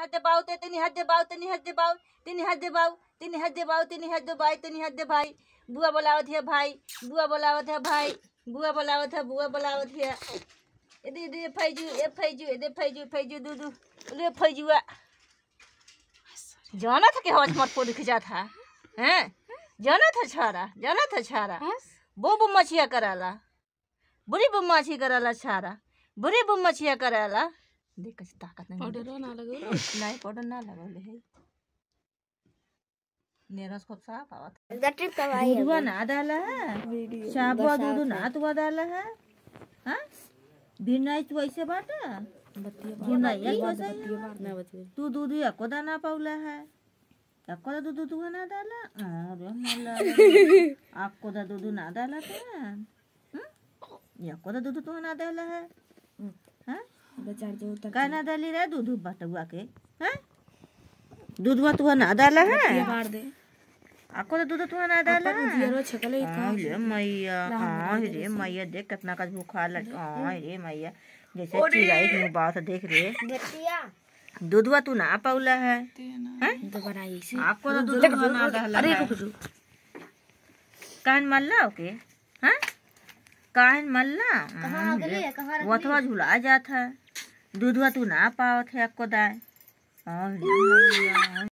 हाथ दबाओ ते तनी हाथ दबाओ तनी हाथ दबाओ तनी हाथ दबाओ तनी हाथ दबाओ तनी हाथ दबाओ तनी हाथ दबाई बुआ बोलावत है भाई बुआ बोलावत है भाई बुआ बोलावत है बुआ बोलावत है ए फैजू फैजू दूदू ले फैजुआ जाना था कि हवाज मत पोड़ खिंचा था हैं जाना था छारा वो मछिया कराला बुरी मछी कराला छारा बुरी मछिया कराला देख कैसे ताकत नहीं पाउडर ना लगो नहीं पाउडर ना लगो है नेरस खूब साफ आवत गट्टी तवाई दूधवा ना डाला है साबुआ दूध ना तो डाला है हां बिना तो ऐसे बाटा बतिया एक वैसे ना बतिया तू दूध या कोदा ना पाउला है आपको दूध तू ना डाला अरे मल्ला आपको दूध ना डाला था या कोदा दूध तू ना डाला है हां बेचार जो तक का ना डाली रे दूध बटुआ के हैं दूधवा तू ना डाला है ये मार दे आपको दूध तू ना डाला है जीरो छकले का रे मैया हां रे मैया देख कितना का भूखा लग हां रे मैया जैसे चिड़ै की बात देख रे बेटिया दूधवा तू ना पाउला है हैं तो बनाई से आपको तो दूध ना डाला अरे कान मल्ला ओके हैं कान मल्ला कहां गले कहां रख वथवा झुला जात है दूधवा तू ना पावत है आपको दाए हां